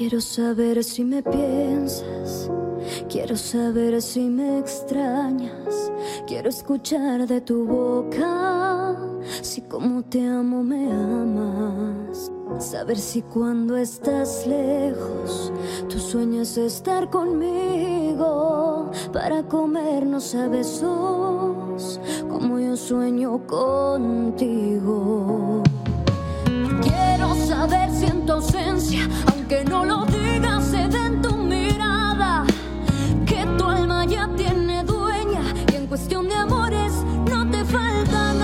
Quiero saber si me piensas, quiero saber si me extrañas, quiero escuchar de tu boca si como te amo me amas. Saber si cuando estás lejos tú sueñas estar conmigo para comernos a besos como yo sueño contigo. Quiero saber si en tu ausencia, aunque no lo digas, se ve en tu mirada que tu alma ya tiene dueña y en cuestión de amores no te falta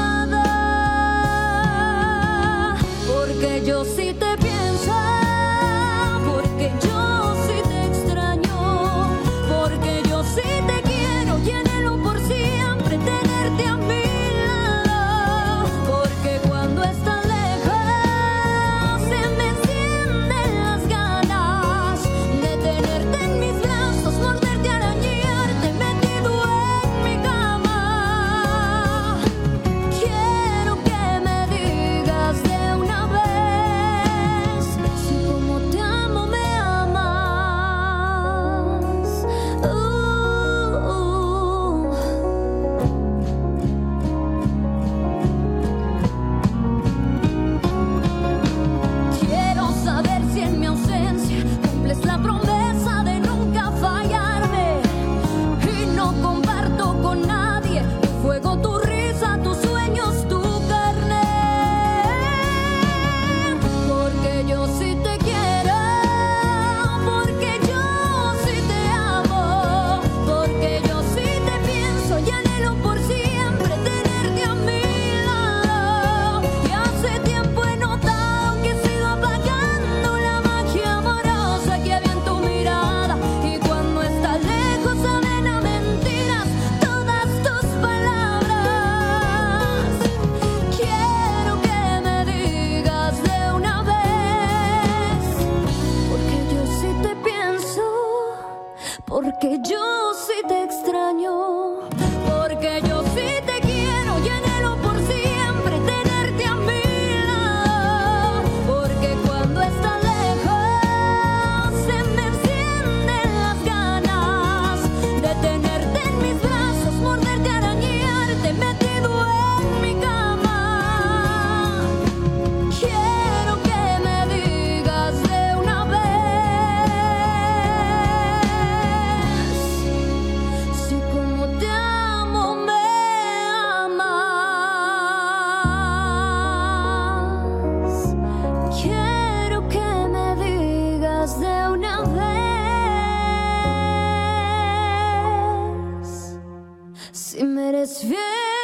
nada. Porque yo sí te pienso, porque yo sí te extraño, porque yo sí te quiero y anhelo por siempre tenerte a mi lado. Porque cuando estás lejos se me encienden las ganas de tenerte en mis brazos, morderte, arañarte, metido en mi cama. Quiero que me digas de una vez si como te amo me amas. Quiero saber si en mi ausencia cumples la promesa de nunca fallarme y no comparto con nadie tu fuego, tu risa, tus sueños, tu carne. Porque yo sí te quiero, porque yo sí te amo, porque yo sí te pienso y anhelo por siempre tenerte a mi lado. Y hace tiempo he notado que he sido apagando la magia amorosa que había en tu mirada. Y cuando estás lejos saben a mentiras todas tus palabras. Quiero que me digas de una vez, porque yo sí te pienso, porque yo sí te extraño, porque yo sí te quiero y anhelo por siempre tenerte a mi lado. Porque cuando estás lejos se me encienden las ganas de tenerte en mis brazos, morderte, arañarte, metido en mi cama. Quiero que me digas de una vez si como te amo me amas. Quiero que me digas de una vez si me eres fiel.